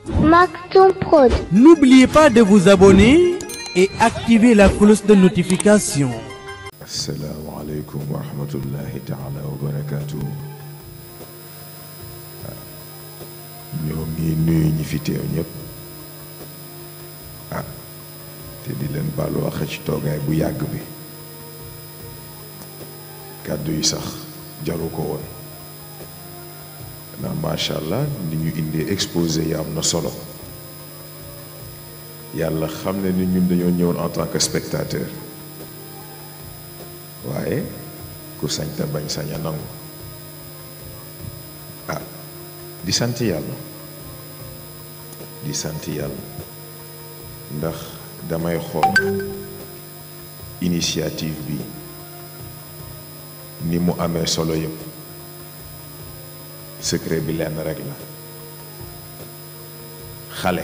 Maktoum Prod. N'oubliez pas de vous abonner et activer la cloche de notification. Assalamu alaikum wa rahmatullahi ta'ala wa barakatuh. ñoo ngi nuyu ñi fi teew ñëpp te di leen baalu wax ci toogaay bu yàgg bi kàddu yi sax jaru ko woon ndax macha allah ni ñu indee exposé yi am na solo yàlla xam ne ni ñun dañoo ñëwoon en tant que spectateur waaye ku sañ te bañ sañ a nangu di sant yàlla ndax damay xool initiative bi ni mu amee solo yëpp secret bi lenn rek la xale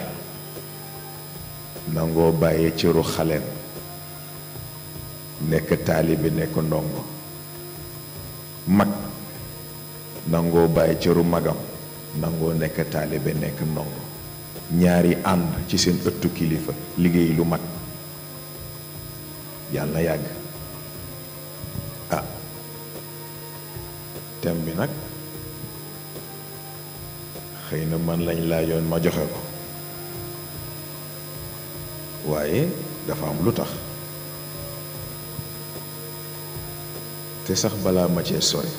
nangoo bàyyee cëru xaleem nekk taalibe nekk ndongo mag nangoo bàyyi cëru magam nangoo nekk taalibe nekk ndongo ñaari ànd ci seen ëttu kilifa liggéey lu mat yàlla na yàgg thème bi nag xëy na man lañ laajoon ma joxe ko waaye dafa am lu tax te sax balaa ma cee sori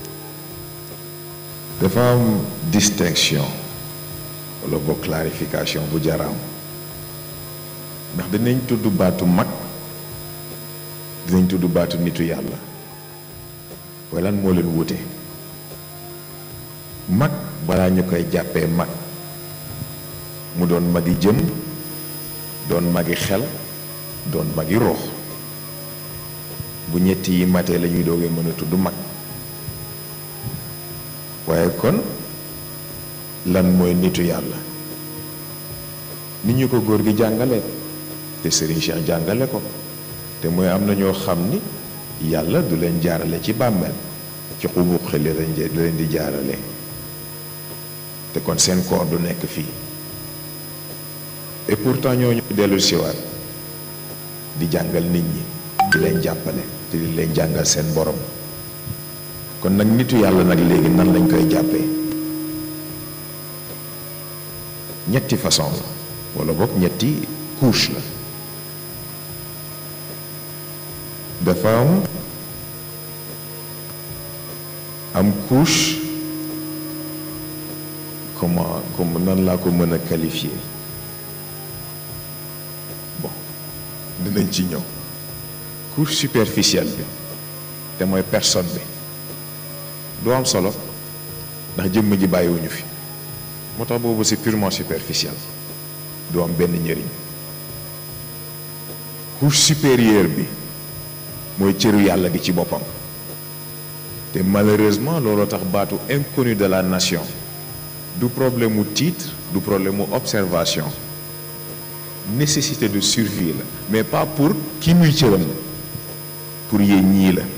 dafa am distinction wala boog clarification bu jaraam ndax dinañ tudd baatu mag dinañ tudd baatu nitu yàlla waaye lan moo leen wute mag balaa ñu koy jàppee mag mu doon magi jëm doon magi xel doon magi roox bu ñetti yi matee la ñuy doogee mën a tudd mag waaye kon lan mooy nitu yàlla nit ñu ko góor gi jàngale te Serigne Cheikh jàngale ko te mooy am na ñoo xam ni yàlla du leen jaarale ci bàmmeel ci xubuub xel la leen di jaarale te kon seen koor du nekk fii et pourtant ñooñu dellu siwaat di jàngal nit ñi di leen jàppale te di leen jàngal seen borom kon nag nitu yàlla nag léegi nan lañ koy jàppee ñetti façon la wala boog ñetti couche la dafa am couche comment nan laa ko mën a qualifier bon dinañ ci ñëw couche superficielle bi te mooy personne bi du am solo ndax jëmm ji bàyyiwuñu fi moo tax boobu c'est purement superficiel du am benn njëriñ couche supérieure bi mooy cëru yàlla gi ci boppam te malheureusement looloo tax baatu inconnu de la nation du problème mu titre du problème mu observation nécessité de survie la mais pas pour ki muy cëram pour yéen ñii la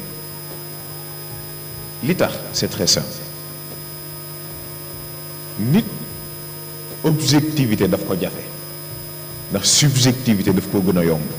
li tax c'est très simple nit objectivité daf ko jafe ndax subjectivité daf ko gën a yomb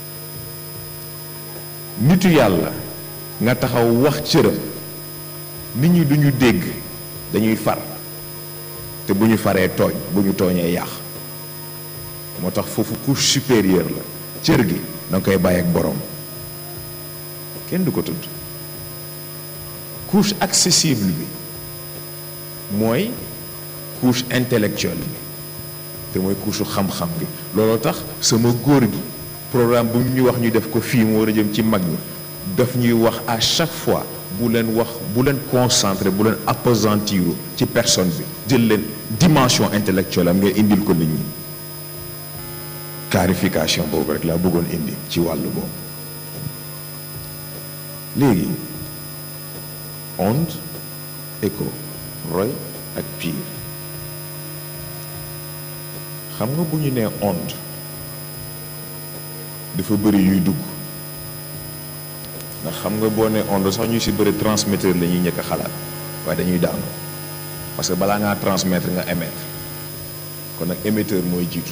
nitu yàlla nga taxaw wax cëram nit ñi duñu dégg dañuy far te bu ñu faree tooñ bu ñu tooñee yàq moo tax foofu couche supérieure la cër gi da nga koy bàyyi ak boroom kenn du ko tudd couche accessible bi mooy couche intellectuelle bi te mooy couche xam-xam bi looloo tax sama góor gi programme bu ñu wax ñu def ko fii mu war a jëm ci mag ñi daf ñuy wax à chaque fois bu leen concentré bu leen appesantiru ci personne bi jël leen dimension intellectuelle am nga indil ko nit ñi clarification boobu rek laa bëggoon indi ci wàllu boobu léegi onde écho roy ak pire xam nga bu ñu nee onde dafa bëri yuy dugg ndax xam nga boo nee onde sax ñu si bëri transmetteur la ñuy njëkk a xalaat waaye dañuy daanu parce que balaa ngaa transmettre nga émettre kon nag émetteur mooy jiitu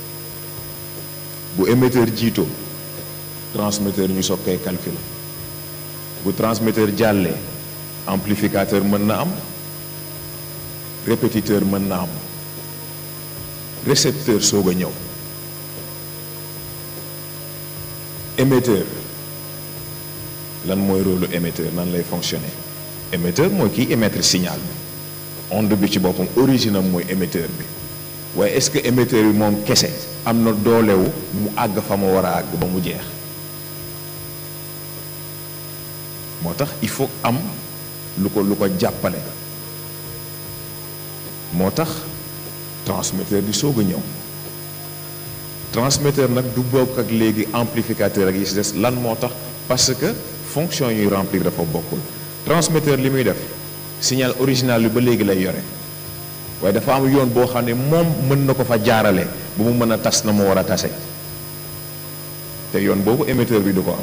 bu émetteur jiitoo transmetteur ñu soog koy calculer bu transmetteur jàllee amplificateur mën na am répétiteur mën na am récepteur soog a ñëw émetteur lan mooy rôle émetteur nan lay fonctionner émetteur mooy kiy émettre signal bi onde bi ci boppam origine am mooy émetteur bi waaye est-ce que émetteur bi moom kese am na doolewu mu àgg fa mu war a àgg ba mu jeex moo tax il faut am lu ko jàppale moo tax transmetteur di soog a ñëw transmetteur nag du bokk ak léegi amplificateur ak yi si des lan moo tax parce que fonction yuy remplir dafa bokkul transmetteur li muy def signal original bi ba léegi lay yore waaye dafa am yoon boo xam ne moom mën na ko fa jaarale ba mu mën a tas na mu war a tase te yoon boobu émetteur bi du ko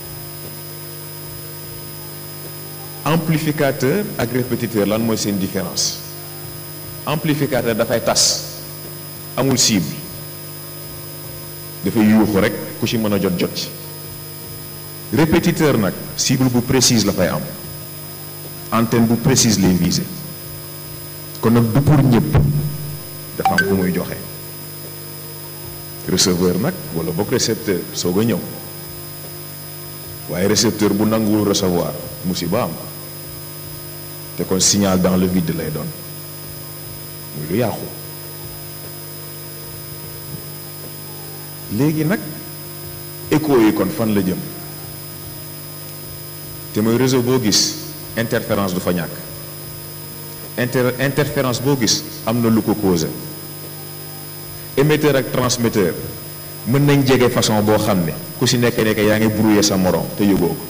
am amplificateur ak répétiteur lan mooy seen différence amplificateur dafay tas amul cible dafay yuuxu rek ku ci mën a jot ci répétiteur nag cible bu précise la fay am antenne bu précise lay viser kon nag du pour ñëpp dafa am ku muy joxe receveur nag wala bokk récepteur soog a ñëw waaye récepteur bu nanguwul recevoir musiba am te kon signal dans le vide lay doon muy lu yàqu léegi nag écho yi kon fan la jëm te mooy réseau boo gis interférence du fa ñàkk interférence boo gis am na lu ko causé émetteur ak transmetteur mën nañ jege façon boo xam ne ku si nekk yaa ngi brouillé sa morom te yëgoo ko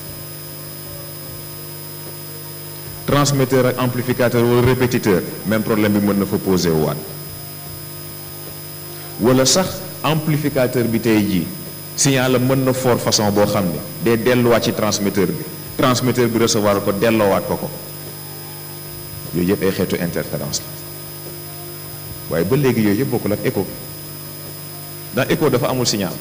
transmetteur ak amplificateur wala répétiteur même problème bi mën na fa posé waat wala sax amplificateur bi tey jii signal la mën na fort façon boo xam ne day delluwaat ci transmetteur bi recevoir ko delloowaat ko yooyu yëpp ay xeetu interférence la waaye ba léegi yooyu yëpp bokkul ak écho ndax écho dafa amul signal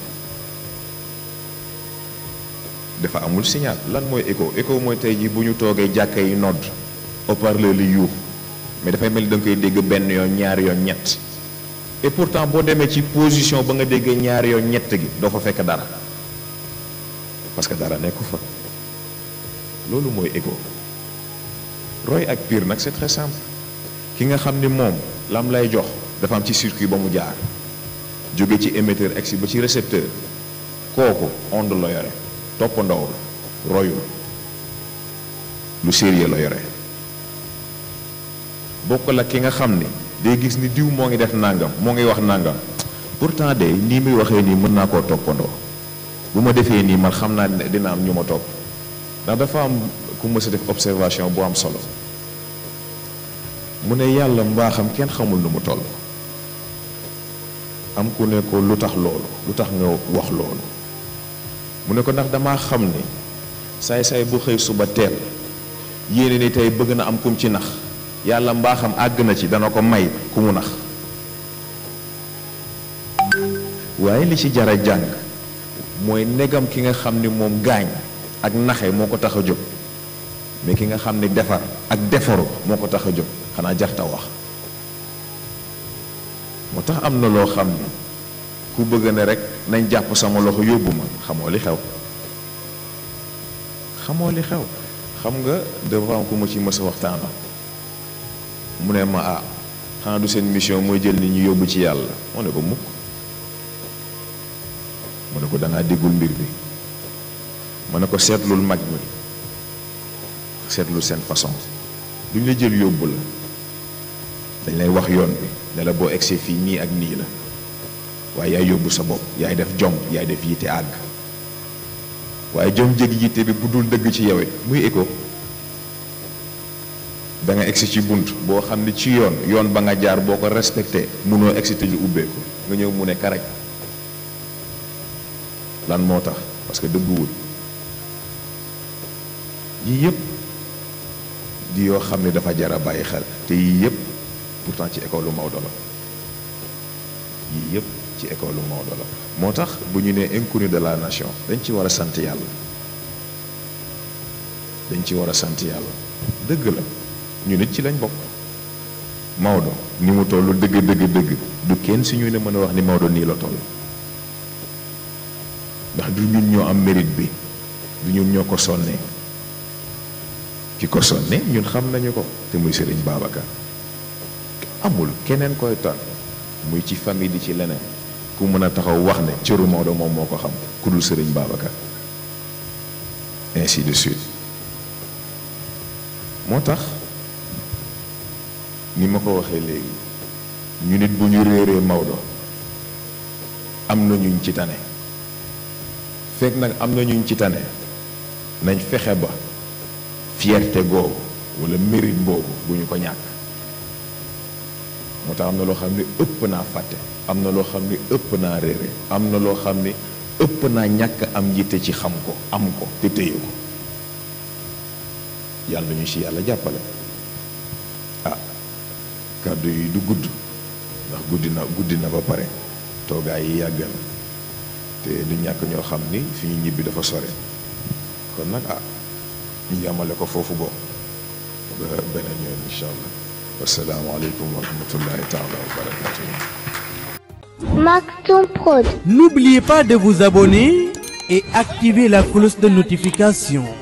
lan mooy écho mooy tey jii bu ñu toogee jàkka yi nodd haut-parleur li yuux mais dafay mel ni da nga koy dégg benn yoon ñaari yoon ñett et pourtant boo demee ci position ba nga déggee ñaari yoon ñett gi doo fa fekk dara parce que dara nekku fa loolu mooy écho roy ak pire nag c'est très simple ki nga xam ni moom lam lay jox dafa am ci circuit ba mu jaar jóge ci émetteur egsi ba ci récepteur kooku onde la yore toppandoo royul lu sérieux la yore bokk la ki nga xam ni day gis ni diw moo ngi def nangam moo ngi wax nangam pourtant de nii muy waxee nii mën naa koo toppandoo bu ma defee nii man xam naa ne dina am ñu ma topp ndax dafa am ku mës a def observation bu am solo mu ne yàlla mbaaxam kenn xamul nu mu toll am ku ne ko lu tax nga wax loolu mu ne ko ndax damaa xam ni saay-saay bu xëy suba teel yéene ni tey bëgg na am kum ci nax yàlla mbaaxam àgg na ci dana ko may ku mu nax waaye li ci jara jàng mooy negam ki nga xam ni moom gaañ ak naxe moo ko tax a jóg mais ki nga xam ni defar ak defaru moo ko tax a jóg xanaa jarta wax moo tax am na loo xam ni ku bëgg ne rek nañ jàpp sama loxo yóbbu ma xamoo li xew xam nga dafa am ku ma ci mës a waxtaana mu ne ma xanaa du seen mission mooy jël nit ñi yóbbu ci yàlla moo ne ko mukk mu ne ko dangaa déggul mbir bi ma ne ko seetlul mag ñi seetlul seen façon duñ la jël yóbbu la dañ lay wax yoon bi ne la boo egsee fii nii ak nii la waaye yaay yóbbu sa bopp yaay def jom yaay def yitte àgg waaye jom jëg yitte bi bu dul dëgg ci yow it muy écho da nga egsi ci bunt boo xam ne ci yoon ba nga jaar boo ko respecté munoo egsi te ñu ubbeeku nga ñëw mu ne karaj lan moo tax parce que dëgguwul yii yëpp di yoo xam ne dafa jar a bàyyi xel te yii yëpp pourtant ci école Maodo la yii yëpp ci école Maodo la. moo tax bu ñu nee inconnu de la nation dañ ci war a sant yàlla, dañ ci war a sant yàlla. dëgg la ñu nit ci lañ bokk. Maodo ni mu toll dëgg du kenn si ñu ne mën a wax ni Maodo nii la toll, ndax du ñun ñoo am mérite bi, du ñun ñoo ko sonnee. ki ko sonne ñun xam nañu ko te muy Serigne Babacar. amul keneen koy toll muy ci famille di ci leneen ku mën a taxaw wax ne cëru Maodo moom moo ko xam ku dul Serigne Babacar, ainsi de suite. moo tax ni ma ko waxee léegi ñu nit bu ñu réeree Maodo am na ñuñ ci tane. fekk nag am na ñuñ ci tane nañ fexe ba fierté googu wala mérite boobu bu ñu ko ñàkk. moo tax am na loo xam ne ëpp naa fàtte, am na loo xam ne ëpp naa réere, am na loo xam ne ëpp naa ñàkk am yitte ci xam ko, am ko te téye ko. yàlla ñu ci yàlla jàppale. kàddu yi du gudd ndax guddi na ba pare, toogaay yi yàgg na te du ñàkk ñoo xam ni fi ñu ñibbi dafa sore. kon nag ñu yamale ko foofu bo ba beneen yoon incha allah. wassalaamu aleykum wa rahmatullahi taala wa barakatuh. Maktoum Prod. N'oubliez pas de vous abonner et activer la cloche de notification.